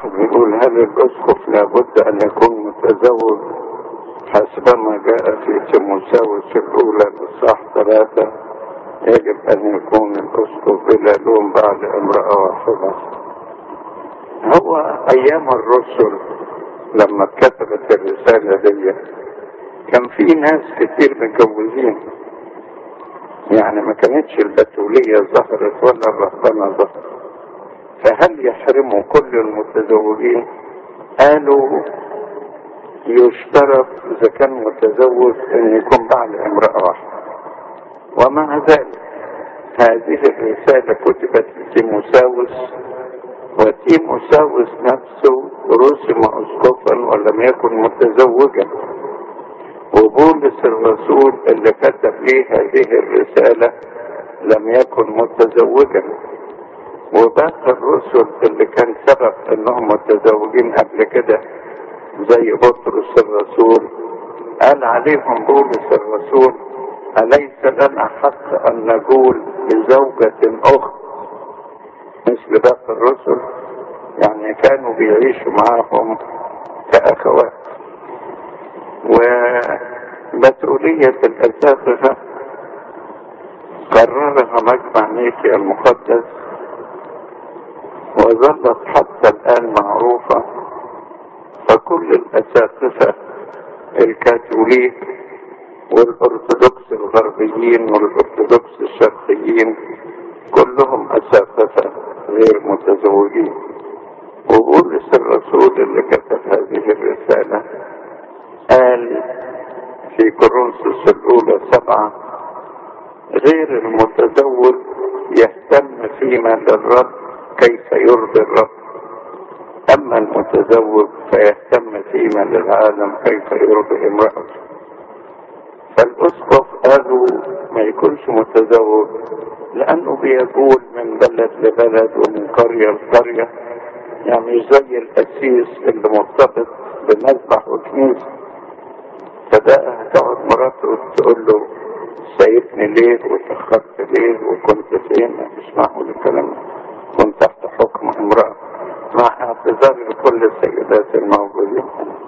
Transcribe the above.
بيقول: هل الأسقف لابد أن يكون متزوج حسبما جاء في تيموثاوس الأولى الإصحاح 3؟ يجب أن يكون الأسقف بلا لوم بعد امرأة واحدة. هو أيام الرسل لما كتبت الرسالة دي كان في ناس كتير متجوزين، يعني ما كانتش البتولية ظهرت ولا الرهبنة ظهرت، فهل يحرموا كل المتزوجين؟ قالوا يشترط إذا كان متزوج أن يكون بعد امرأة واحدة. ومع ذلك هذه الرسالة كتبت لتيموثاوس، وتيموثاوس نفسه رسم أسقفا ولم يكن متزوجا، وبولس الرسول اللي كتب ليه هذه الرسالة لم يكن متزوجا، وباقي الرسل اللي كان سبب انهم متزوجين قبل كده زي بطرس الرسول قال عليهم بولس الرسول: أليس لنا حق أن نقول لزوجة أخت مثل باقي الرسل؟ يعني كانوا بيعيشوا معهم كأخوات. ومسؤولية الأساتذة قررها مجمع نيكيا المقدس، وظلت حتى الآن معروفة، فكل الأساتذة الكاثوليك والأرثوذكس الغربيين والأرثوذكس الشرقيين كلهم أساتذة غير متزوجين. وبولس الرسول اللي كتب هذه الرسالة قال في كورنثوس الأولى 7: غير المتزوج يهتم فيما للرب كيف يرضي الرب، أما المتزوج فيهتم فيما للعالم كيف يرضي امرأته. فالأسقف قالوا ما يكونش متزوج لأنه بيقول من بلد لبلد ومن قرية لقرية، يعني مش زي القسيس اللي مرتبط بمذبح وكنيسة. فده هتقعد مراته تقول له: سايبني ليه وتأخرت ليه وكنت فين؟ مش معقول الكلام ده، كنت تحت حكم امرأة، مع اعتذار لكل السيدات الموجودين.